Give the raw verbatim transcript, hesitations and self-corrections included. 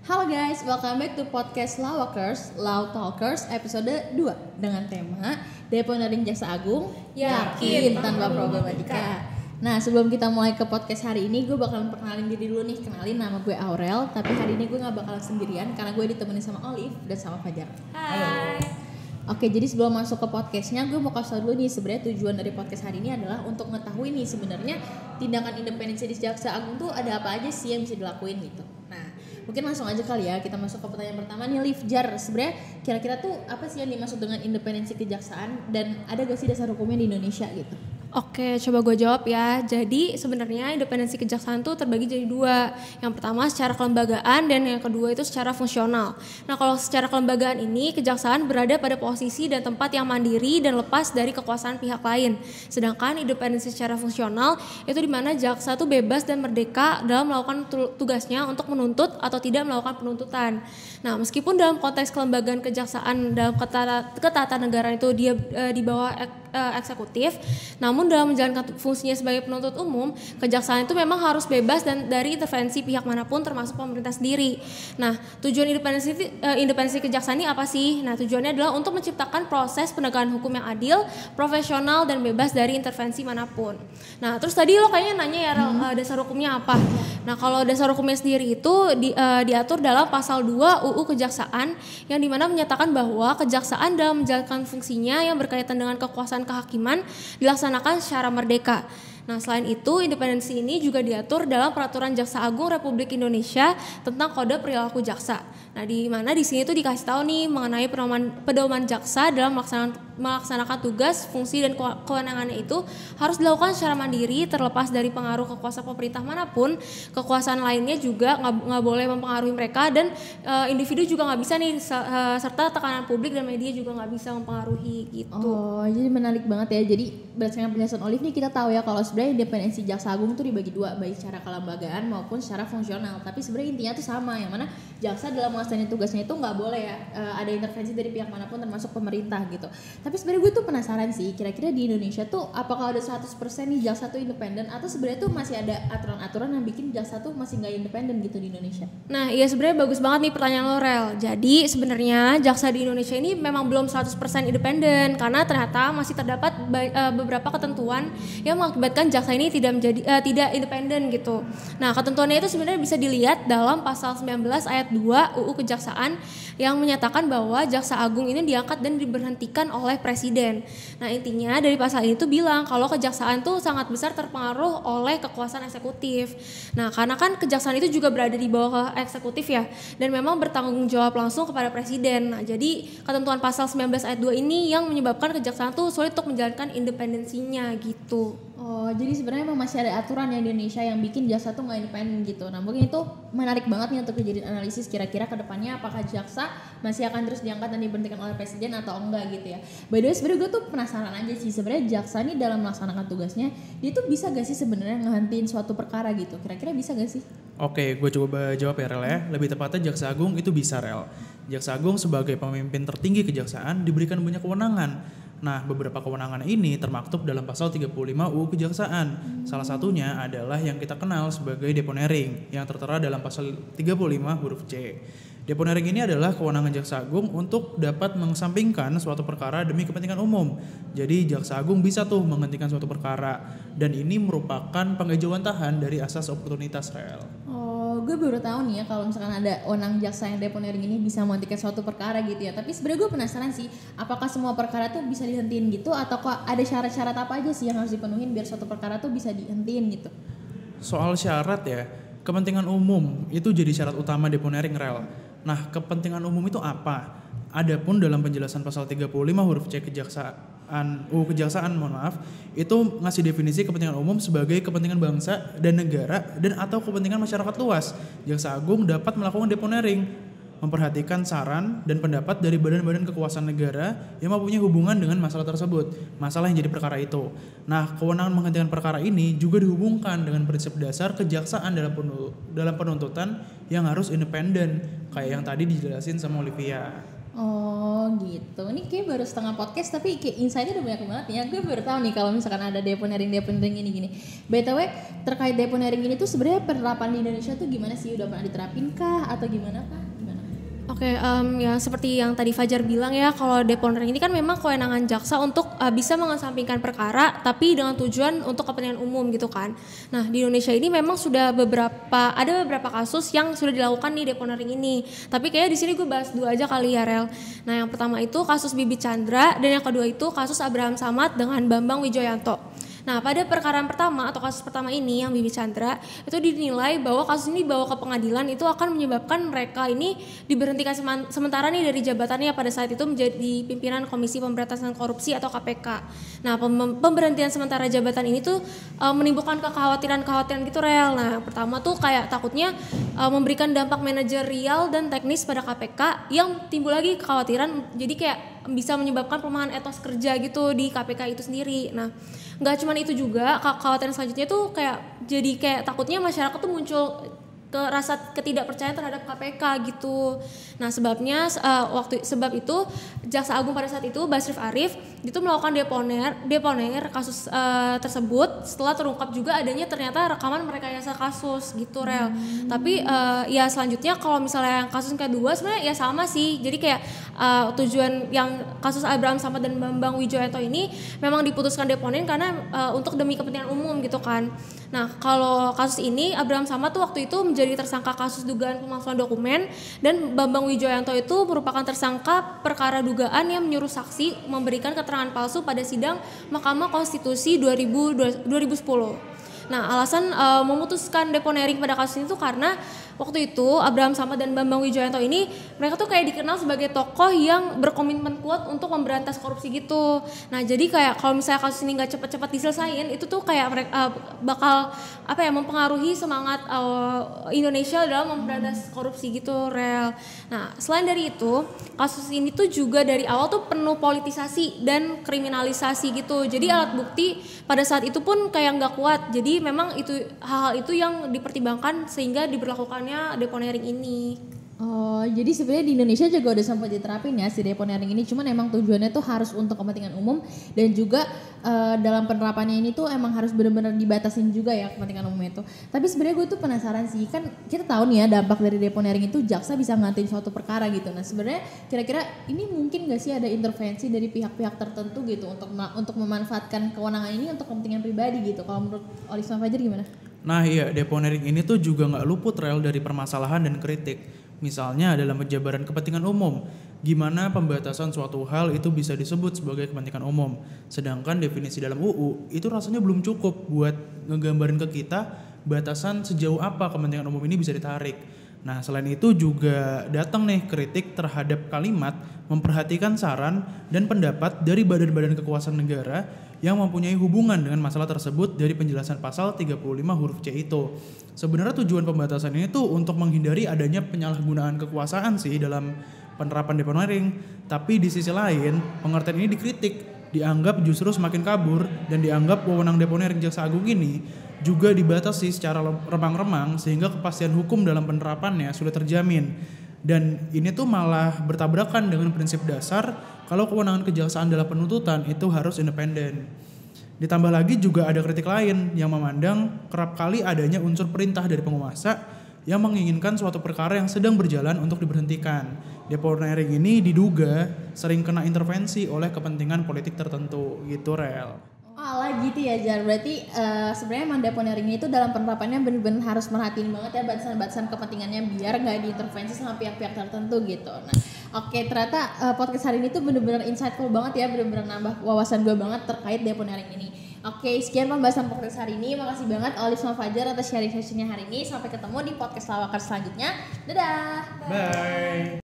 Halo guys, welcome back to podcast Lawakers, Law Talkers episode dua dengan tema Deponering Jaksa Agung Yakin Tanpa Problematika. Nah, sebelum kita mulai ke podcast hari ini, gue bakalan perkenalin diri dulu nih. Kenalin, nama gue Aurel, tapi hari ini gue gak bakalan sendirian karena gue ditemenin sama Olive dan sama Fajar. Hai. Oke, jadi sebelum masuk ke podcastnya, gue mau kasih tau dulu nih sebenarnya tujuan dari podcast hari ini adalah untuk mengetahui nih sebenarnya tindakan independensi di Jaksa Agung tuh ada apa aja sih yang bisa dilakuin gitu. Nah, mungkin langsung aja kali ya kita masuk ke pertanyaan pertama nih, Liv. Jar, sebenarnya kira-kira tuh apa sih yang dimaksud dengan independensi kejaksaan dan ada gak sih dasar hukumnya di Indonesia gitu? Oke, coba gue jawab ya. Jadi sebenarnya independensi kejaksaan tuh terbagi jadi dua. Yang pertama secara kelembagaan dan yang kedua itu secara fungsional. Nah, kalau secara kelembagaan ini kejaksaan berada pada posisi dan tempat yang mandiri dan lepas dari kekuasaan pihak lain. Sedangkan independensi secara fungsional itu dimana jaksa tuh bebas dan merdeka dalam melakukan tugasnya untuk menuntut atau tidak melakukan penuntutan. Nah, meskipun dalam konteks kelembagaan kejaksaan dalam ketatanegaraan itu dia e, di bawah ek, e, eksekutif, namun dalam menjalankan fungsinya sebagai penuntut umum, kejaksaan itu memang harus bebas dan dari intervensi pihak manapun termasuk pemerintah sendiri. Nah, tujuan independensi e, independensi kejaksaan ini apa sih? Nah, tujuannya adalah untuk menciptakan proses penegakan hukum yang adil, profesional dan bebas dari intervensi manapun. Nah, terus tadi lo kayaknya nanya ya hmm. e, dasar hukumnya apa? Nah, kalau dasar hukumnya sendiri itu di, e, diatur dalam pasal dua U U Kejaksaan yang dimana menyatakan bahwa kejaksaan dalam menjalankan fungsinya yang berkaitan dengan kekuasaan kehakiman dilaksanakan secara merdeka. Nah, selain itu independensi ini juga diatur dalam Peraturan Jaksa Agung Republik Indonesia tentang Kode Perilaku Jaksa. Nah, di mana di sini tuh dikasih tahu nih mengenai pedoman, pedoman jaksa dalam melaksanakan, melaksanakan tugas, fungsi dan kewenangannya itu harus dilakukan secara mandiri terlepas dari pengaruh kekuasaan pemerintah manapun. Kekuasaan lainnya juga nggak boleh mempengaruhi mereka dan e, individu juga nggak bisa nih serta tekanan publik dan media juga nggak bisa mempengaruhi gitu. Oh, jadi menarik banget ya. Jadi berdasarkan penjelasan Olive nih kita tahu ya kalau sebenarnya independensi Jaksa Agung tuh dibagi dua, baik secara kelembagaan maupun secara fungsional. Tapi sebenarnya intinya tuh sama, yang mana jaksa dalam melaksanakan tugasnya itu nggak boleh ya uh, ada intervensi dari pihak manapun termasuk pemerintah gitu. Tapi sebenarnya gue tuh penasaran sih, kira-kira di Indonesia tuh apakah ada seratus persen nih jaksa tuh independen atau sebenarnya tuh masih ada aturan-aturan yang bikin jaksa tuh masih nggak independen gitu di Indonesia? Nah, iya sebenarnya bagus banget nih pertanyaan lo, Rel. Jadi sebenarnya jaksa di Indonesia ini memang belum seratus persen independen karena ternyata masih terdapat uh, beberapa ketentuan yang mengakibatkan jaksa ini tidak menjadi uh, tidak independen gitu. Nah, ketentuannya itu sebenarnya bisa dilihat dalam pasal sembilan belas ayat dua U U Kejaksaan yang menyatakan bahwa jaksa agung ini diangkat dan diberhentikan oleh presiden. Nah, intinya dari pasal ini tuh bilang kalau kejaksaan tuh sangat besar terpengaruh oleh kekuasaan eksekutif. Nah, karena kan kejaksaan itu juga berada di bawah eksekutif ya dan memang bertanggung jawab langsung kepada presiden. Nah, jadi ketentuan pasal sembilan belas ayat dua ini yang menyebabkan kejaksaan tuh sulit untuk menjalankan independensinya gitu. Oh, jadi sebenarnya memang masih ada aturan yang di Indonesia yang bikin jaksa tuh nggak independen gitu. Nah, mungkin itu menarik banget nih untuk dijadiin analisis kira-kira ke depannya apakah jaksa masih akan terus diangkat dan diberhentikan oleh presiden atau enggak gitu ya. By the way, sebenarnya gue tuh penasaran aja sih sebenarnya jaksa nih dalam melaksanakan tugasnya dia tuh bisa gak sih sebenarnya ngehentiin suatu perkara gitu. Kira-kira bisa gak sih? Oke, gue coba jawab ya, Rel ya. Lebih tepatnya jaksa agung itu bisa, Rel. Jaksa agung sebagai pemimpin tertinggi kejaksaan diberikan banyak kewenangan. Nah, beberapa kewenangan ini termaktub dalam pasal tiga puluh lima U U Kejaksaan. Hmm. Salah satunya adalah yang kita kenal sebagai deponering yang tertera dalam pasal tiga puluh lima huruf C. Deponering ini adalah kewenangan jaksa agung untuk dapat mengesampingkan suatu perkara demi kepentingan umum. Jadi jaksa agung bisa tuh menghentikan suatu perkara dan ini merupakan penghijauan tahan dari asas oportunitas, Rel. Oh, gue baru tahu nih ya kalau misalkan ada wewenang jaksa yang deponering ini bisa menghentikan suatu perkara gitu ya. Tapi sebenarnya gue penasaran sih, apakah semua perkara tuh bisa dihentiin gitu atau kok ada syarat-syarat apa aja sih yang harus dipenuhin biar suatu perkara tuh bisa dihentiin gitu? Soal syarat ya, kepentingan umum itu jadi syarat utama deponering, Rel. Nah, kepentingan umum itu apa? Adapun dalam penjelasan pasal tiga puluh lima huruf C Kejaksaan U U Kejaksaan, mohon maaf, itu ngasih definisi kepentingan umum sebagai kepentingan bangsa dan negara dan atau kepentingan masyarakat luas. Jaksa agung dapat melakukan deponering, memperhatikan saran dan pendapat dari badan-badan kekuasaan negara yang mempunyai hubungan dengan masalah tersebut, masalah yang jadi perkara itu. Nah, kewenangan menghentikan perkara ini juga dihubungkan dengan prinsip dasar kejaksaan dalam penuntutan yang harus independen, kayak yang tadi dijelasin sama Olivia. Oh gitu. Ini kayak baru setengah podcast tapi kayak insight-nya udah banyak banget ya. Gue baru tahu nih kalau misalkan ada deponering deponering ini gini. B T W terkait deponering ini tuh sebenarnya penerapan di Indonesia tuh gimana sih? Udah pernah diterapin kah atau gimana kah? Gimana? Oke, um, ya seperti yang tadi Fajar bilang ya, kalau deponering ini kan memang kewenangan jaksa untuk uh, bisa mengesampingkan perkara, tapi dengan tujuan untuk kepentingan umum gitu kan. Nah di Indonesia ini memang sudah beberapa ada beberapa kasus yang sudah dilakukan nih deponering ini. Tapi kayaknya di sini gue bahas dua aja kali ya Rel. Nah yang pertama itu kasus Bibit Chandra dan yang kedua itu kasus Abraham Samad dengan Bambang Wijoyanto. Nah pada perkara pertama atau kasus pertama ini yang Bibit Chandra itu dinilai bahwa kasus ini dibawa ke pengadilan itu akan menyebabkan mereka ini diberhentikan sementara nih dari jabatannya pada saat itu menjadi pimpinan Komisi Pemberantasan Korupsi atau K P K. Nah pem- pemberhentian sementara jabatan ini tuh uh, menimbulkan kekhawatiran-kekhawatiran gitu Rel. Nah pertama tuh kayak takutnya uh, memberikan dampak manajerial dan teknis pada K P K yang timbul lagi kekhawatiran jadi kayak bisa menyebabkan pelemahan etos kerja gitu di K P K itu sendiri. Nah nggak cuma itu juga, kekhawatiran selanjutnya tuh kayak jadi kayak takutnya masyarakat tuh muncul ke rasa ketidakpercayaan terhadap K P K gitu. Nah sebabnya uh, waktu sebab itu Jaksa Agung pada saat itu Basrif Arif itu melakukan deponer deponer kasus uh, tersebut setelah terungkap juga adanya ternyata rekaman merekayasa kasus gitu Rel. Hmm. Tapi uh, ya selanjutnya kalau misalnya yang kasus kedua sebenarnya ya sama sih. Jadi kayak uh, tujuan yang kasus Abraham Samad dan Bambang Wijoyanto ini memang diputuskan deponer karena uh, untuk demi kepentingan umum gitu kan. Nah kalau kasus ini Abraham Samad tuh waktu itu menjadi tersangka kasus dugaan pemalsuan dokumen dan Bambang Wijoyanto itu merupakan tersangka perkara dugaan yang menyuruh saksi memberikan keterangan palsu pada sidang Mahkamah Konstitusi dua ribu sepuluh. Nah alasan uh, memutuskan deponering pada kasus ini tuh karena waktu itu Abraham Samad dan Bambang Wijoyanto ini mereka tuh kayak dikenal sebagai tokoh yang berkomitmen kuat untuk memberantas korupsi gitu. Nah jadi kayak kalau misalnya kasus ini nggak cepat-cepat diselesain itu tuh kayak mereka uh, bakal apa ya mempengaruhi semangat uh, Indonesia dalam memberantas korupsi gitu Rel. Nah selain dari itu kasus ini tuh juga dari awal tuh penuh politisasi dan kriminalisasi gitu. Jadi alat bukti pada saat itu pun kayak nggak kuat. Jadi memang itu hal-hal itu yang dipertimbangkan sehingga diberlakukannya deponering ini. Oh, jadi sebenarnya di Indonesia juga udah sempat diterapin ya si deponering ini, cuman emang tujuannya tuh harus untuk kepentingan umum dan juga uh, dalam penerapannya ini tuh emang harus benar-benar dibatasin juga ya kepentingan umum itu. Tapi sebenarnya gue tuh penasaran sih, kan kita tahu nih ya dampak dari deponering itu jaksa bisa ngantiin suatu perkara gitu. Nah sebenarnya kira-kira ini mungkin nggak sih ada intervensi dari pihak-pihak tertentu gitu untuk untuk memanfaatkan kewenangan ini untuk kepentingan pribadi gitu? Kalau menurut Olive sama Fajar gimana? Nah iya, deponering ini tuh juga nggak luput Rel dari permasalahan dan kritik. Misalnya dalam penjabaran kepentingan umum, gimana pembatasan suatu hal itu bisa disebut sebagai kepentingan umum. Sedangkan definisi dalam U U itu rasanya belum cukup buat ngegambarin ke kita batasan sejauh apa kepentingan umum ini bisa ditarik. Nah selain itu juga datang nih kritik terhadap kalimat memperhatikan saran dan pendapat dari badan-badan kekuasaan negara yang mempunyai hubungan dengan masalah tersebut dari penjelasan pasal tiga puluh lima huruf C itu. Sebenarnya tujuan pembatasan ini tuh untuk menghindari adanya penyalahgunaan kekuasaan sih dalam penerapan deponering. Tapi di sisi lain, pengertian ini dikritik, dianggap justru semakin kabur dan dianggap wewenang deponering Jaksa Agung ini juga dibatasi secara remang-remang sehingga kepastian hukum dalam penerapannya sudah terjamin. Dan ini tuh malah bertabrakan dengan prinsip dasar kalau kewenangan kejaksaan dalam penuntutan itu harus independen. Ditambah lagi juga ada kritik lain yang memandang kerap kali adanya unsur perintah dari penguasa yang menginginkan suatu perkara yang sedang berjalan untuk diberhentikan. Deponering ini diduga sering kena intervensi oleh kepentingan politik tertentu gitu Rel. Alah gitu ya Jar, berarti uh, sebenarnya emang deponering itu dalam penerapannya benar-benar harus merhatiin banget ya batasan-batasan kepentingannya biar nggak diintervensi sama pihak-pihak tertentu gitu. Nah, oke okay, ternyata uh, podcast hari ini tuh benar-benar insightful banget ya, benar-benar nambah wawasan gue banget terkait deponering ini. Oke, okay, sekian pembahasan podcast hari ini. Makasih banget Olive sama Fajar atas sharing sessionnya hari ini. Sampai ketemu di podcast Lawakar selanjutnya. Dadah. Bye.